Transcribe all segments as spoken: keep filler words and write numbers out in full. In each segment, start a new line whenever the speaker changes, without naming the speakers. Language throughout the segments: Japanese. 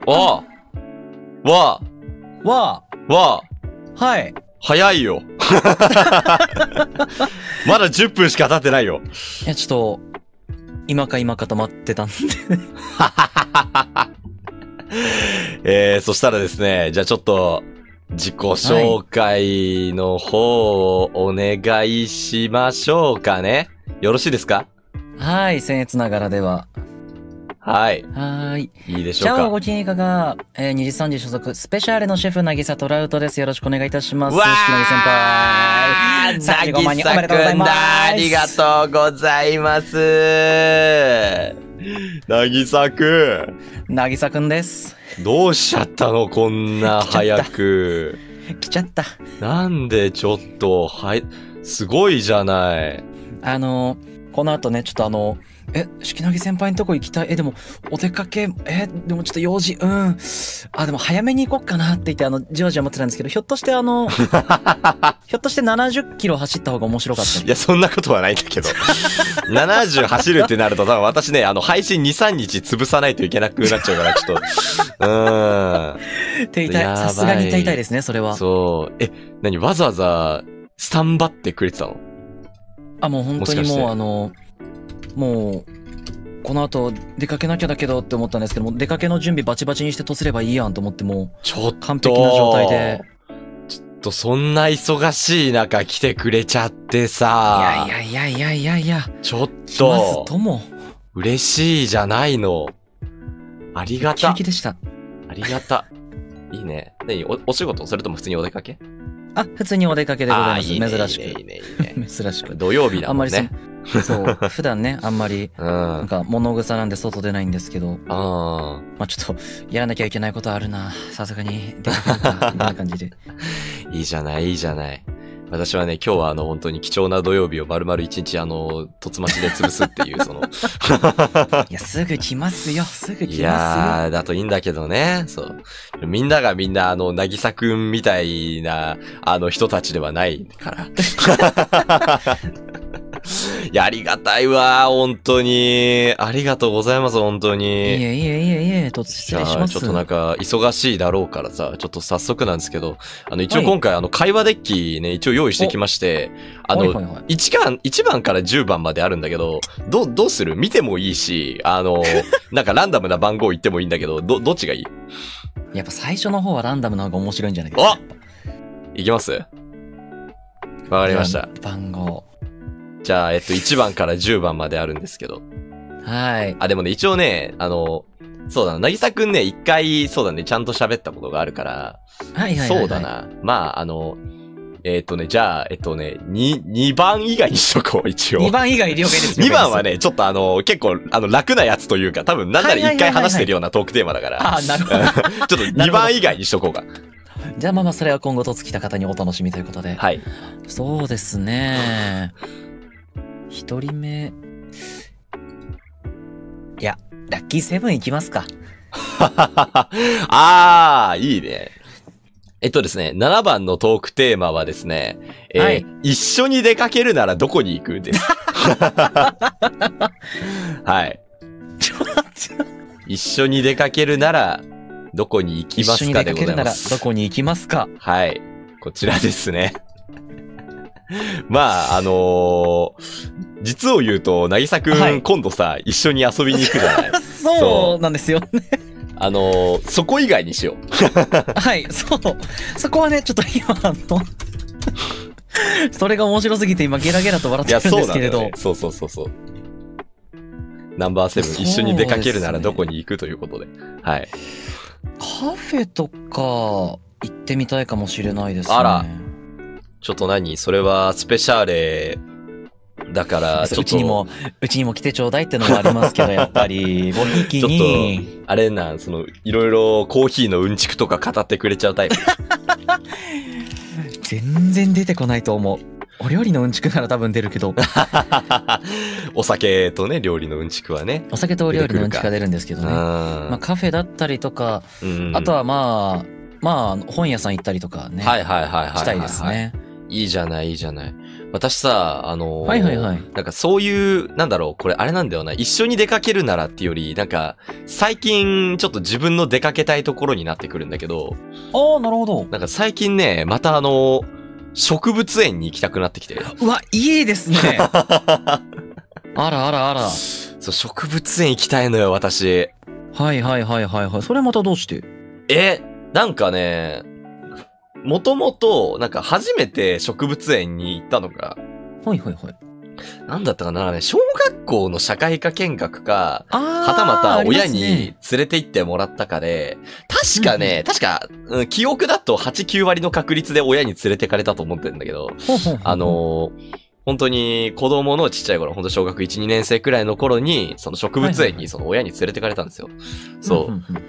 あわ
わ
わ
はい。
早いよ。まだじゅっぷんしか経ってないよ。
いや、ちょっと、今か今かと待ってたんで。
えー、そしたらですね、じゃあちょっと、自己紹介の方をお願いしましょうかね。よろしいですか？
はい、僭越ながらでは。
はい。
はーい。
いいでしょうか。
チャオご機嫌いかが、えー、にじさんじ所属、スペシャルのシェフ、なぎさトラウトです。よろしくお願いいたします。
わー
しきなぎ先輩。さんじゅうごまん人おめでとうございます。
ありがとうございます。なぎさくん。
なぎさくんです。
どうしちゃったのこんな早く。
来ちゃった。
なんでちょっと、はい、すごいじゃない。
あの、この後ね、ちょっとあの、え、しきなぎ先輩のとこ行きたい。え、でも、お出かけ、え、でもちょっと用事、うん。あ、でも早めに行こっかなって言って、あの、じわじわ思ってたんですけど、ひょっとしてあの、ひょっとしてななじゅっキロ走った方が面白かったり。
いや、そんなことはないんだけど。ななじゅう走るってなると、多分私ね、あの、配信に、さんにち潰さないといけなくなっちゃうから、ちょっと、うーん。
手痛い。さすがに手痛いですね、それは。
そう。え、何わざわざ、スタンバってくれてたの？
あ、もう本当にもう、あの、もう、この後出かけなきゃだけどって思ったんですけども、出かけの準備バチバチにしてとすればいいやんと思っても
ちょっと
完璧な状態で。
ちょっとそんな忙しい中来てくれちゃってさ。
いやいやいやいやいやいや。
ちょっ
来ます
と
とも
嬉しいじゃないの。ありがた。
ウキウキでした。
ありがた。いいね。何 お, お仕事それとも普通にお出かけ？
あ、普通にお出かけでございます。
いいね、
珍しく。
いいね、いいね、いいね。
珍しく。
土曜日だもんね。
そう、普段ね、あんまり、
うん、
なんか物臭なんで外出ないんですけど、
あ
まあちょっと、やらなきゃいけないことあるな。さすがに出かけるか、みたいな感じで。
いいじゃない、いいじゃない。私はね、今日はあの、本当に貴重な土曜日を丸々一日あの、とつまちで潰すっていう、その。
いや、すぐ来ますよ、すぐ来ますよ。
いやー、だといいんだけどね。そう。みんながみんなあの、なぎさくんみたいな、あの人たちではないから。いや、ありがたいわ、本当に。ありがとうございます、本当に。い
えいえいえいえ、突失礼します。
ちょっとなんか、忙しいだろうからさ、ちょっと早速なんですけど、あの、一応今回、はい、あの、会話デッキね、一応用意してきまして、あの、はいはいはい、いちばん、いちばんからじゅうばんまであるんだけど、ど、どうする？見てもいいし、あの、なんかランダムな番号言ってもいいんだけど、ど、どっちがいい？
やっぱ最初の方はランダムの方が面白いんじゃないですか。
いきます？わかりました。
番号。
じゃあ、えっと、いちばんからじゅうばんまであるんですけど。
はい。
あ、でもね、一応ね、あの、そうだな、なぎさくんね、一回、そうだね、ちゃんと喋ったことがあるから、
はいはいはい、はい。
そうだな。まあ、あの、えっとね、じゃあ、えっとね、に、にばん以外にしとこう、一応。
にばん以外了解です。
にばんはね、ちょっとあの、結構、あの、楽なやつというか、多分、なんなら一回話してるようなトークテーマだから。
あ、なるほど。
ちょっとにばん以外にしとこうか。
じゃあまあまあ、それは今後とつきた方にお楽しみということで。
はい。
そうですね。一人目。いや、ラッキーセブンいきますか。
あー、いいね。えっとですね、ななばんのトークテーマはですね、えーはい、一緒に出かけるならどこに行くです。はい。一緒に出かけるならどこに行きますかでございます。一緒に出かけるなら
どこに行きますか。
はい。こちらですね。まあ、あのー、実を言うと、なぎさくん、はい、今度さ、一緒に遊びに行くじゃない。
そうなんですよね。
あのー、そこ以外にしよう。
はい、そう。そこはね、ちょっと今、あの、それが面白すぎて今ゲラゲラと笑ってるんですけれど。いや、
そうそうそうそう。ナンバーセブン、一緒に出かけるならどこに行くということで。はい。
カフェとか行ってみたいかもしれないですね。
あら。ちょっと何それはスペシャーレだからちょっと。
うちにも、うちにも来てちょうだいってのもありますけど、やっぱり、ごひいきに。
ちょっと、あれなん、その、いろいろコーヒーのうんちくとか語ってくれちゃうタイプ。
全然出てこないと思う。お料理のうんちくなら多分出るけど。
お酒とね、料理のうんちくはね。
お酒とお料理のうんちくが出るんですけどね。まあカフェだったりとか、あとはまあ、まあ本屋さん行ったりとかね。
はいはいはいはい。
したいですね。
いいじゃない、いいじゃない。 私さ、あのー、
はいはいはい。
なんかそういう、なんだろう、これあれなんだよな。一緒に出かけるならっていうより、なんか、最近ちょっと自分の出かけたいところになってくるんだけど。
ああ、なるほど。
なんか最近ね、またあのー、植物園に行きたくなってきて。
うわ、いいですね。あらあらあら。
そう、植物園行きたいのよ、私。
はいはいはいはいはい。それまたどうして？
え、なんかね、もともと、なんか初めて植物園に行ったのが、
はいはいはい。
なんだったかな、ね、小学校の社会科見学か、
あ
はたまた親
あり
に連れて行ってもらったかで、確かね、確か、うん、記憶だとはち、きゅう割の確率で親に連れてかれたと思ってるんだけど、
ほうほうほうほう
あのー、本当に子供のちっちゃい頃、本当小学いち、にねん生くらいの頃に、その植物園にその親に連れてかれたんですよ。そう。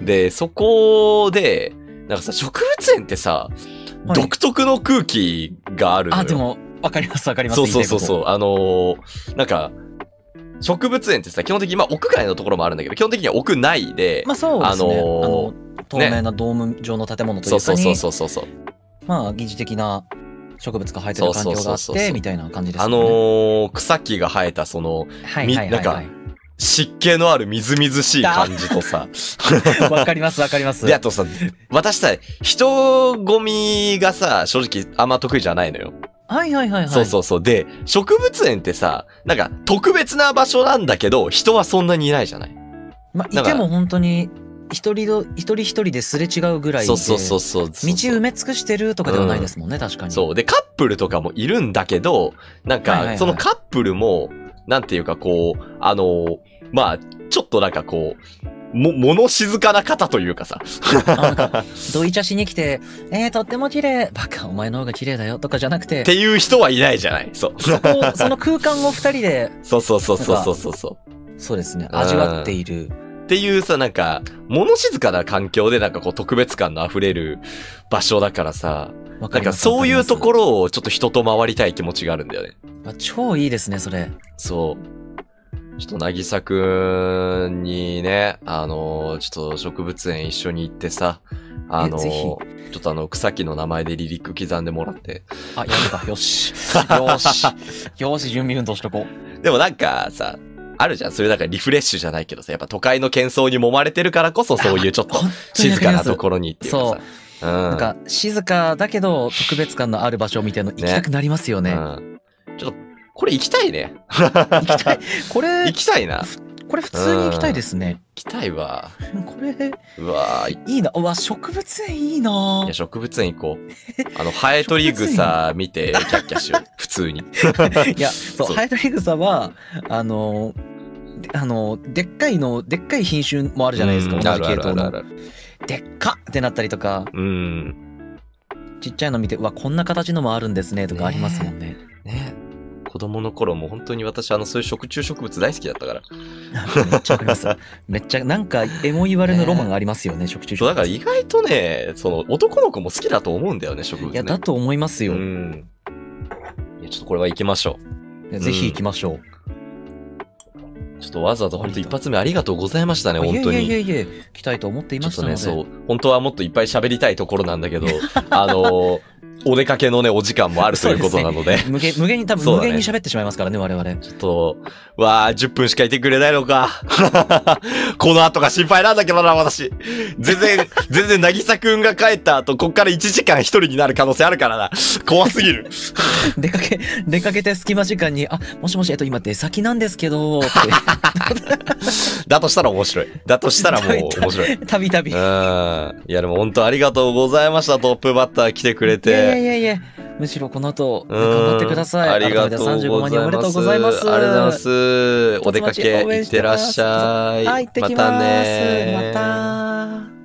で、そこで、なんかさ、植物園ってさ、
はい
独特の空気があるのよ。
あ、でも、わかりますわかります。
そうそうそう
う。
そう。あのー、なんか、植物園ってさ、基本的に、まあ、屋外のところもあるんだけど、基本的には屋内で、
まあそうですね。
あのー
あの、透明なドーム状の建物というかに、
そうそうそうそうそう。
まあ、疑似的な植物が生えてる環境があ
そうそう
っ
そうそう
て、みたいな感じです
あ
よね。
のー、草木が生えた、その、
はいはいはいはい。
なんか湿気のあるみずみずしい感じとさ。
わかりますわかります。
で、あとさ、私さ、人混みがさ、正直あんま得意じゃないのよ。
はいはいはいはい。
そうそうそう。で、植物園ってさ、なんか特別な場所なんだけど、人はそんなにいないじゃない。
まあ、いても本当に、一人の、一人一人ですれ違うぐらいで、
そうそうそうそう。道
埋め尽くしてるとかではないですもんね、うん、確かに。
そう。で、カップルとかもいるんだけど、なんか、そのカップルも、なんていうかこう、あの、まあ、ちょっとなんかこう、も、物静かな方というかさ。
なんか、ドイチャしに来て、えー、とっても綺麗。バカ、お前の方が綺麗だよ。とかじゃなくて。
っていう人はいないじゃない。そう。
そこ、その空間を二人で。
そうそうそうそうそうそうそう。
そうですね。味わっている。
っていうさ、なんか、物静かな環境でなんかこう特別感の溢れる場所だからさ、なんかそういうところをちょっと人と回りたい気持ちがあるんだよね。
あ、超いいですね、それ。
そう。ちょっとなぎさくんにね、あのー、ちょっと植物園一緒に行ってさ、あのー、ちょっとあの、草木の名前でリリック刻んでもらって。
あ、やるか、よし。よし。よし、準備運動しとこ
う。でもなんかさ、あるじゃん。それだからリフレッシュじゃないけどさ、やっぱ都会の喧騒に揉まれてるからこそそういうちょっと静かなところにっていうかさ。
そう。うん、なんか静かだけど特別感のある場所みたいなの行きたくなりますよね。ね、うん、
ちょっと、これ行きたいね。
行きたい。これ、
行きたいな。
これ普通に行きたいですね。
行きたいわ。
これ、
うわ
いいな。うわ、植物園いいな。
いや、植物園行こう。あの、ハエトリグサ見て、キャッキャしよう。普通に。
いや、そう、そうハエトリグサは、あの、あの、でっかいの、でっかい品種もあるじゃないですか、同じ系統の。でっかってなったりとか、
うん。
ちっちゃいの見て、うわ、こんな形のもあるんですね、とかありますもんね。
ね。ね子供の頃も本当に私、あの、そういう食虫植物大好きだったから。
めっちゃわかります。めっちゃ、なんか、エモ言われのロマンがありますよね、ね食虫植物。
だから意外とね、その、男の子も好きだと思うんだよね、植物、ね。
いや、だと思いますよ。
うん。いや、ちょっとこれは行きましょ
う。ぜひ行きましょう。うん
ちょっとわざわざ本当一発目ありがとうございましたね、本当に。
いえいえいえいえ、来たいと思っていましたので。
ちょっとね、そう。本当はもっといっぱい喋りたいところなんだけど、あのー、お出かけのね、お時間もあるということなので。
でね、無限、無限に多分、無限に喋ってしまいますからね、我々。
ちょっと、わあじゅっぷんしかいてくれないのか。この後が心配なんだけどな、私。全然、全然、なぎさくんが帰った後、こっからいちじかん一人になる可能性あるからな。怖すぎる。
出かけ、出かけて隙間時間に、あ、もしもし、えっと、今出先なんですけど、って。
だとしたら面白い。だとしたらもう面白い。
たびたび。
うん。いや、でも本当ありがとうございました。トップバッター来てくれて。
いやいやいや、むしろこの後、頑張ってください。
ありがとうございます。
さんじゅうごまんにんおめでとうございます。
ありがとうございます。お出かけ行ってらっしゃい。
はい、行ってきます。またね。また。